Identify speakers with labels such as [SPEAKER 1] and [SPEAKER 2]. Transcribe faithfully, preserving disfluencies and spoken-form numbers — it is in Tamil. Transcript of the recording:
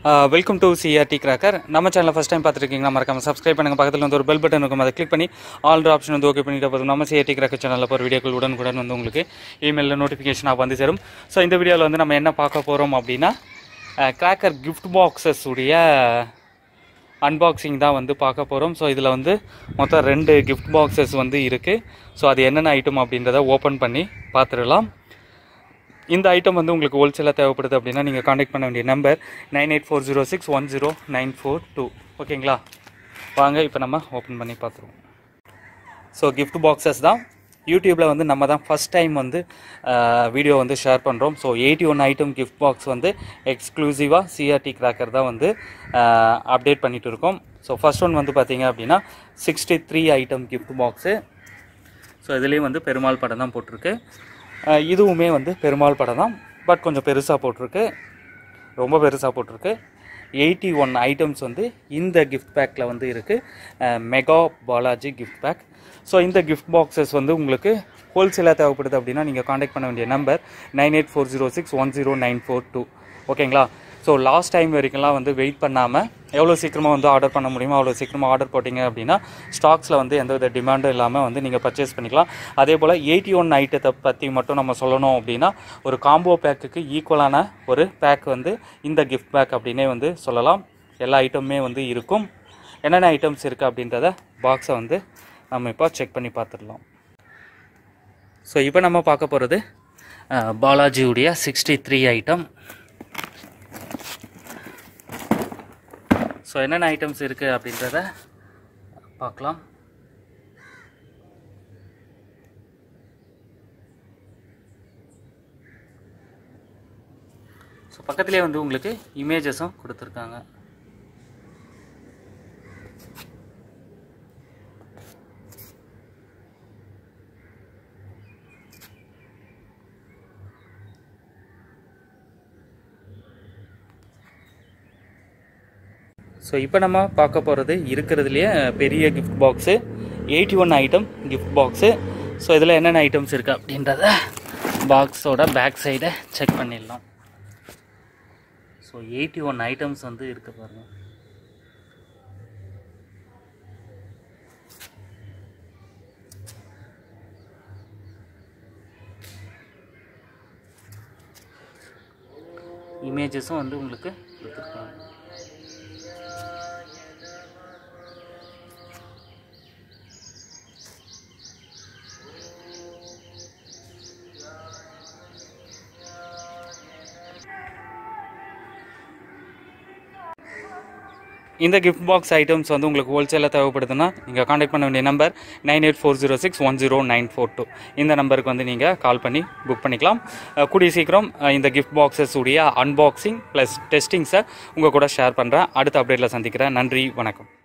[SPEAKER 1] Welcome to CRT cracker. நம்ம சேனலில் ஃபஸ்ட் டைம் பார்த்துருக்கீங்கன்னா மறக்காம சப்ஸ்கிரைப் பண்ணுங்கள். பக்கத்தில் வந்து ஒரு பெல் பட்டன் இருக்கும், அதை கிளிக் பண்ணி ஆல் ஆப்ஷன் வந்து ஓகே பண்ணிட்டு போதும். நம்ம சிஆர்டி கிராக்கர் சேனலில் போகிற வீடியோக்கள் உடனுக்குடன் வந்து உங்களுக்கு இமெயிலில் நோட்டிஃபிகேஷனாக வந்து சேரும். ஸோ இந்த வீடியோவில் வந்து நம்ம என்ன பார்க்க போகிறோம் அப்படின்னா, கிராக்கர் கிஃப்ட் பாக்ஸஸ் உடைய அன்பாக்சிங் தான் வந்து பார்க்க போகிறோம். ஸோ இதில் வந்து மொத்தம் ரெண்டு கிஃப்ட் பாக்ஸஸ் வந்து இருக்குது. ஸோ அது என்னென்ன ஐட்டம் அப்படின்றத ஓப்பன் பண்ணி பார்த்துடலாம். இந்த ஐட்டம் வந்து உங்களுக்கு ஹோல்சேலாக தேவைப்படுது அப்படின்னா நீங்கள் காண்டாக்ட் பண்ண வேண்டிய number nine eight four zero six one zero nine four two. ஓகேங்களா, வாங்க இப்போ நம்ம ஓப்பன் பண்ணி பார்த்துருவோம். ஸோ கிஃப்ட் பாக்ஸஸ் தான் யூடியூப்பில் வந்து நம்ம தான் ஃபஸ்ட் டைம் வந்து வீடியோ வந்து ஷேர் பண்ணுறோம். So eighty one item gift box வந்து எக்ஸ்க்ளூசிவாக சிஆர்டி கிராக்கர் தான் வந்து அப்டேட் பண்ணிகிட்டு இருக்கோம். ஸோ ஃபஸ்ட் ஒன் வந்து பார்த்திங்க அப்படின்னா sixty three item gift box. So இதுலேயும் வந்து பெருமாள் படம் தான் போட்டிருக்கு. இதுவுமே வந்து பெருமாள் படம் தான், பட் கொஞ்சம் பெருசாக போட்டிருக்கு, ரொம்ப பெருசாக போட்டிருக்கு. எயிட்டி ஒன் ஐட்டம்ஸ் வந்து இந்த கிஃப்ட் பேக்கில் வந்து இருக்குது, mega Balaji gift pack. So இந்த கிஃப்ட் பாக்ஸஸ் வந்து உங்களுக்கு ஹோல்சேலாக தேவைப்படுது அப்படின்னா நீங்கள் காண்டாக்ட் பண்ண வேண்டிய number nine eight four zero six one zero nine four two. ஓகேங்களா, ஸோ லாஸ்ட் டைம் வரைக்கும்லாம் வந்து வெயிட் பண்ணாமல் எவ்வளோ சீக்கிரமாக வந்து ஆர்டர் பண்ண முடியுமோ அவ்வளோ சீக்கிரமாக ஆர்டர் போட்டிங்க அப்படின்னா ஸ்டாக்ஸில் வந்து எந்த வித டிமாண்டும் இல்லாமல் வந்து நீங்கள் பர்ச்சேஸ் பண்ணிக்கலாம். அதே போல் எயிட்டி ஒன் ஐட்டத்தை பற்றி மட்டும் நம்ம சொல்லணும் அப்படின்னா ஒரு காம்போ பேக்குக்கு ஈக்குவலான ஒரு பேக் வந்து இந்த கிஃப்ட் பேக் அப்படின்னே வந்து சொல்லலாம். எல்லா ஐட்டமுமே வந்து இருக்கும். என்னென்ன ஐட்டம்ஸ் இருக்குது அப்படின்றத பாக்ஸை வந்து நம்ம இப்போ செக் பண்ணி பார்த்துடலாம். ஸோ இப்போ நம்ம பார்க்க போகிறது பாலாஜியுடைய சிக்ஸ்டி த்ரீ ஐட்டம். ஸோ என்னென்ன ஐட்டம்ஸ் இருக்குது அப்படின்றத பார்க்கலாம். ஸோ பக்கத்துலேயே வந்து உங்களுக்கு இமேஜஸும் கொடுத்துருக்காங்க. ஸோ இப்போ நம்ம பார்க்க போகிறது இருக்கிறதுலையே பெரிய gift box, eighty one item gift box. So இதில் என்னென்ன ஐட்டம்ஸ் இருக்குது அப்படின்றத பாக்ஸோட பேக் சைடை செக் பண்ணிடலாம். ஸோ எயிட்டி ஒன் ஐட்டம்ஸ் வந்து இருக்கு பாருங்கள். இமேஜஸும் வந்து உங்களுக்கு கொடுத்துருக்காங்க. இந்த கிஃப்ட் பாக்ஸ் ஐட்டம்ஸ் வந்து உங்களுக்கு ஹோல்சேலாக தேவைப்படுதுன்னா நீங்கள் காண்டாக்ட் பண்ண வேண்டிய number nine eight four zero six one zero nine four two. இந்த நம்பருக்கு வந்து நீங்கள் கால் பண்ணி புக் பண்ணிக்கலாம். கூடிய சீக்கிரம் இந்த கிஃப்ட் பாக்ஸஸ் உடைய அன்பாக்சிங் ப்ளஸ் டெஸ்டிங்ஸை உங்கள் கூட ஷேர் பண்ணுறேன். அடுத்த அப்டேட்டில் சந்திக்கிறேன். நன்றி, வணக்கம்.